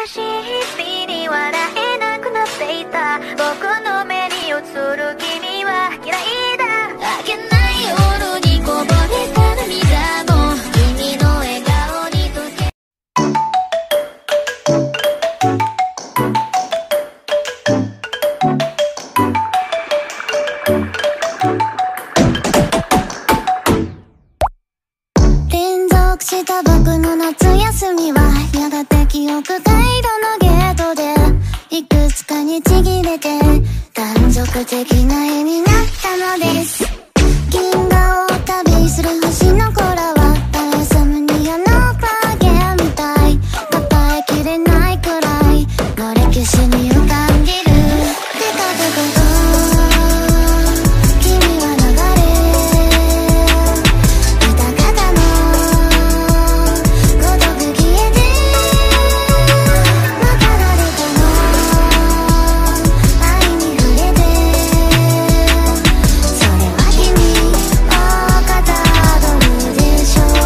しい日々に笑えなくなっていた僕の目に映る君は嫌いだ。明けない夜にこぼれた涙も君の笑顔に溶け連続した僕の夏休みはやがて記憶回路のゲートでいくつかにちぎれて断続的な絵になったのです。銀河を旅する星の子らはダイサムニアのパーゲーみたい。抱えきれないくらいの歴史に浮かんでる。テカテカと君は流れ歌方のごとく消えてまた誰かの愛に触れてそれは君をかたどるでしょう。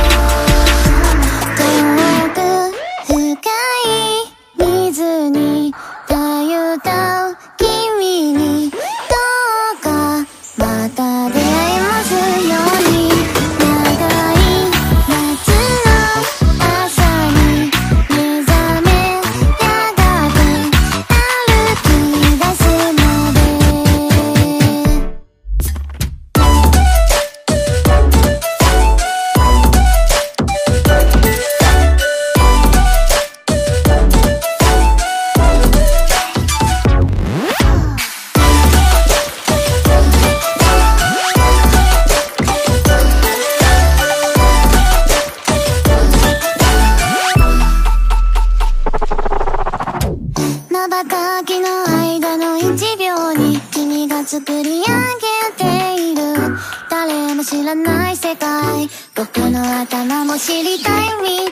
遠く深い水にた歌う君にどうかまた出会えますように。長い夏の朝に目覚めやがて歩き出すので瞬きの間の1秒に君が作り上げている誰も知らない世界僕の頭も知りたい未